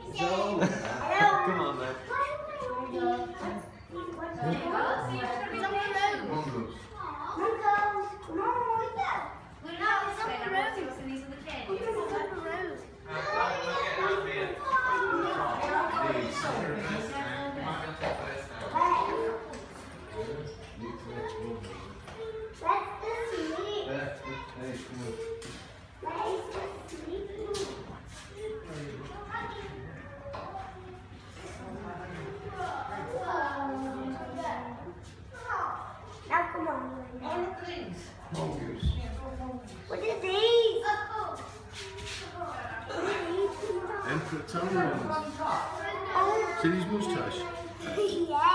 Come on, man. What are these? Emperor Tongue. See these moustache? Yeah.